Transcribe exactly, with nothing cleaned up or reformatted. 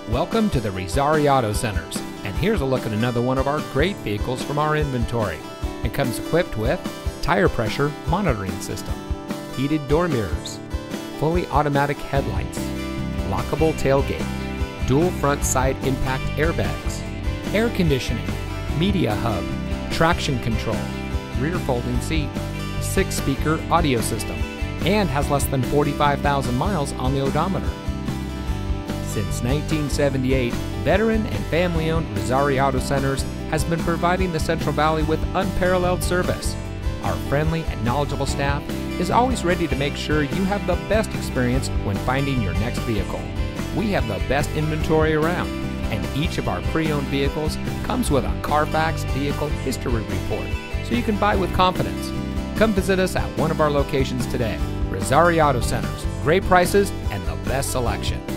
Welcome to the Rizari Auto Centers, and here's a look at another one of our great vehicles from our inventory. It comes equipped with tire pressure monitoring system, heated door mirrors, fully automatic headlights, lockable tailgate, dual front side impact airbags, air conditioning, media hub, traction control, rear folding seat, six speaker audio system, and has less than forty-five thousand miles on the odometer. Since nineteen seventy-eight, veteran and family-owned Rizari Auto Centers has been providing the Central Valley with unparalleled service. Our friendly and knowledgeable staff is always ready to make sure you have the best experience when finding your next vehicle. We have the best inventory around, and each of our pre-owned vehicles comes with a Carfax Vehicle History Report, so you can buy with confidence. Come visit us at one of our locations today. Rizari Auto Centers, great prices and the best selection.